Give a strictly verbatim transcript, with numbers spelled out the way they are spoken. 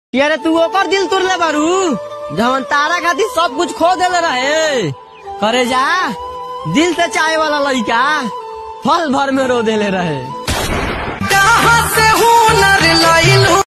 यारे तू ओकर दिल तोड़ले बारू जवन तारा खातिर सब कुछ खो देले रहे। करे जा दिल से चाहे वाला लड़का फल भर में रो देले रहे। कहाँ से हुनर लइलू